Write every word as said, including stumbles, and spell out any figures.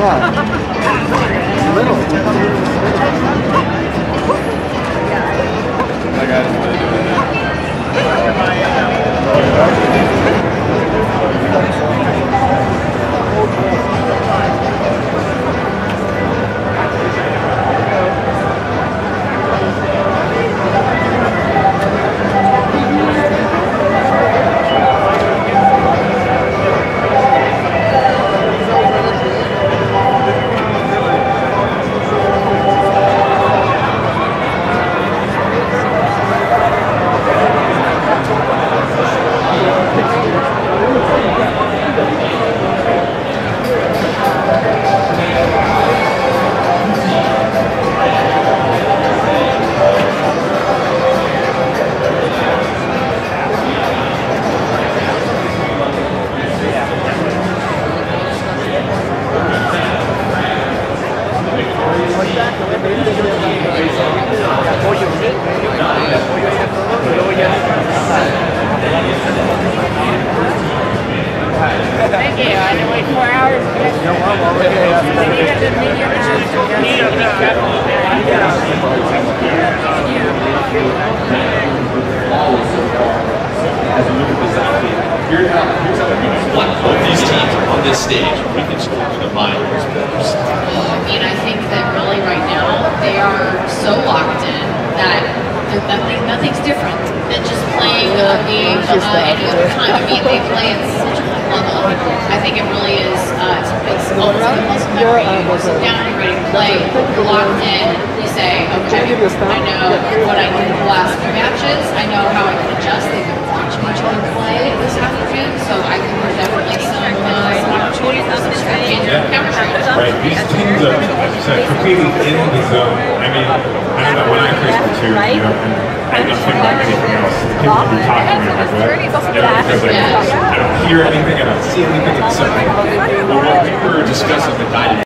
Yeah. Little. That guy's really doing it. Thank you. I had to wait four hours. No, I'm all As we look at this athlete, here's how here's how we want both these teams on this stage. We can score with a mind those players. I mean, I think that really right now they are so locked in that there's nothing, nothing's different than just playing a game uh, any other time. I mean, they play at such a high level. I think it really is. Uh, it's, it's almost like a muscle memory. You sit down, you're ready to play, you're locked in. You say, okay, I know what I did the last few matches. I know how I can adjust. They've been watching each other play this afternoon, so I think there's definitely some uh, opportunity for some strategy and chemistry. Right, these teams are, as you said, competing in the zone. I mean, I know that when I first were two, you know, and I don't think like anything else. People will be talking to me like, what? You know, because like, I don't hear anything, I don't see anything, it's so. Well, what we were discussing the dynamic